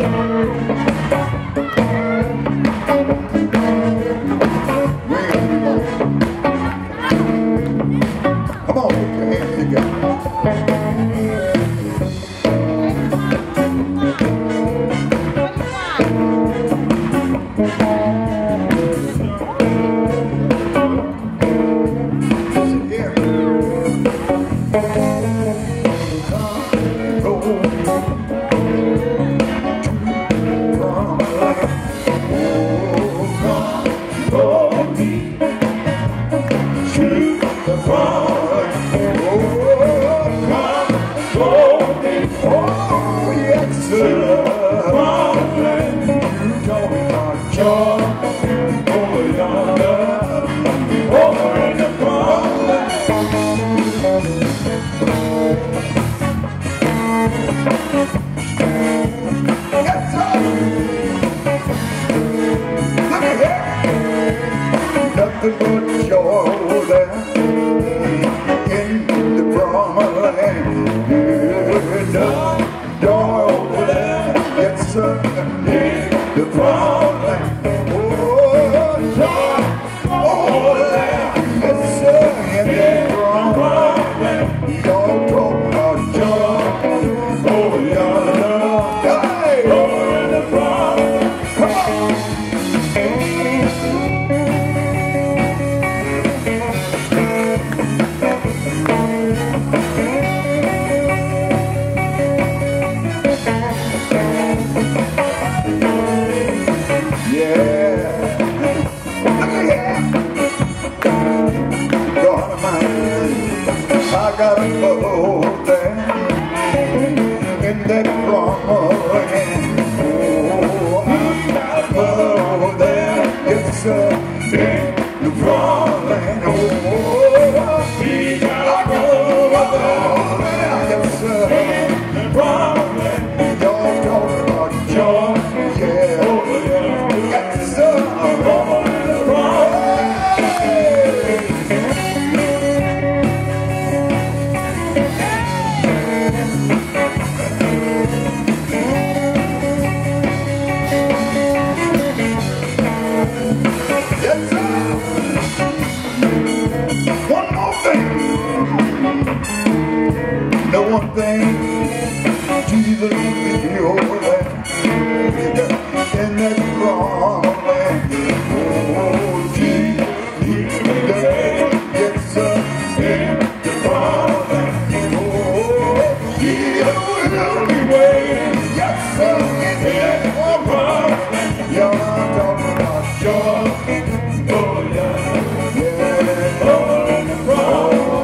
Come on, put your hands together. Nothing but joy there in the promised land. Joy over there, yes sir, in the promised land. Oh, joy over there, yes sir, in the promised land. Y'all talk about joy over yonder, hey, over in the promised land. Come on. I gotta go there in that promised land. Oh, I gotta go there, yes sir, in the promised land. Oh, we gotta go there, yes sir, in the promised land. Y'all talk about joy, yeah, oh yeah, yes sir, in the promised land. The one thing Jesus will be over there in that promised land. Oh, Jesus, He will be there, yes sir, in the promised land. Oh, Jesus will be waiting, yes sir, in that promised land. Y'all are talking about joy, oh yeah, yeah, oh in the promised land.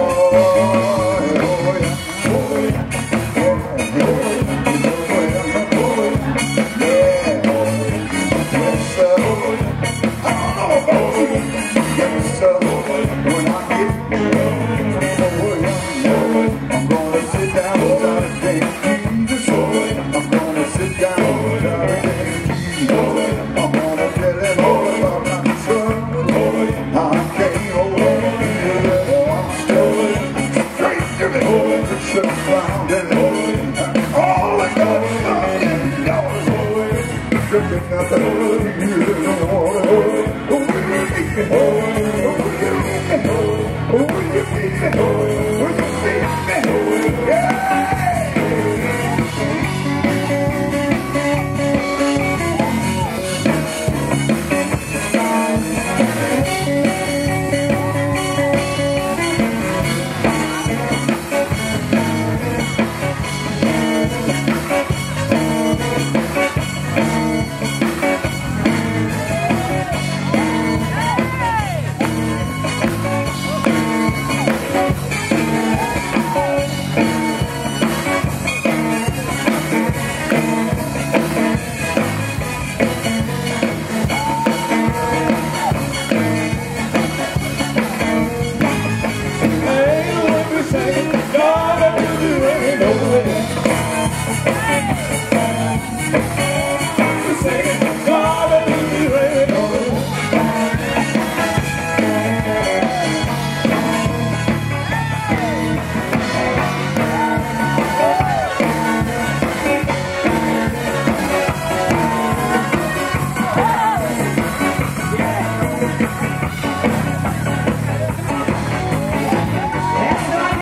Thank you.